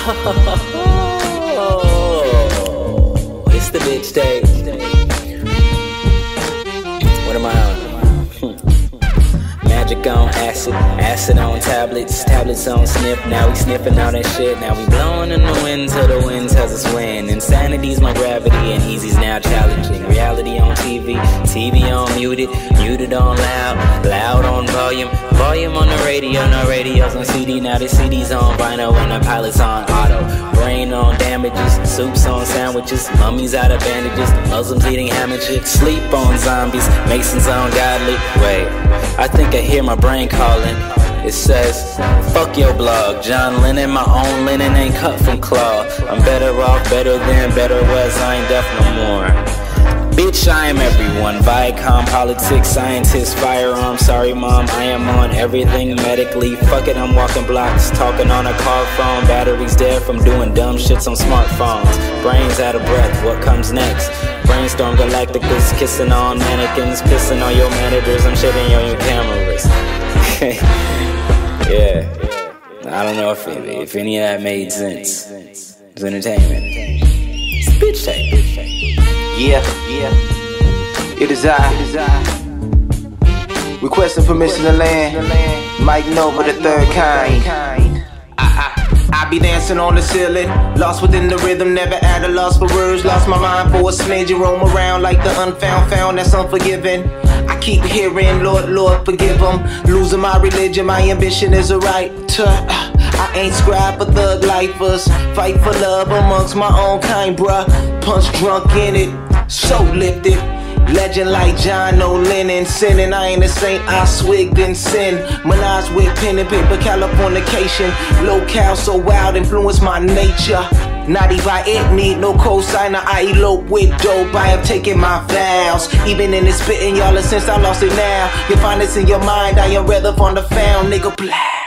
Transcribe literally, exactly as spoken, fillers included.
Oh, it's the bitch stage. What am I on? Magic on acid, acid on tablets, tablets on sniff. Now we sniffing all that shit. Now we blowing in the wind till the wind tells us when. Insanity's my gravity and easy's now challenging. Reality on T V, T V on muted, muted on loud, loud on volume, volume on the radio. No radios on C D. Now the C D's on vinyl and the pilot's on auto. Brain on damages, soups on sandwiches, mummies out of bandages, Muslims eating ham and shit. Sleep on zombies, Masons on godly. Wait, I think I hear my brain calling. It says, fuck your blog, John Lennon, my own linen ain't cut from cloth. I'm better off, better than, better was, I ain't deaf no more. Bitch, I am everyone. Viacom, politics, scientist, firearm. Sorry mom, I am on everything medically. Fuck it, I'm walking blocks, talking on a car phone. Batteries dead from doing dumb shits on smartphones. Brains out of breath, what comes next? Brainstorm Galacticus, kissing on mannequins, pissing on your managers, I'm shitting on your cameras. Yeah, I don't know if, if any of that made sense. It's entertainment. It's bitch tape. Yeah, yeah. It is I. It is I. Requesting permission to land. Mike Nova, the third kind. I, I, I be dancing on the ceiling, lost within the rhythm, never at a loss for words. Lost my mind for a smidge, you roam around like the unfound found that's unforgiven. I keep hearing, Lord, Lord, forgive them. Losing my religion, my ambition is a right to. I ain't scribe for thug lifers. Fight for love amongst my own kind, bruh. Punch drunk in it, so lifted. Legend like John O. Lennon. Sinning, I ain't a saint, I swigged in sin. Menage with pen and paper, Californication. Locale so wild, influence my nature. Not if I it need no cosigner, I elope with dope, I have taken my vows. Even in this spitting, y'all, since I lost it now. You find this in your mind, I am rather on the found, nigga, black.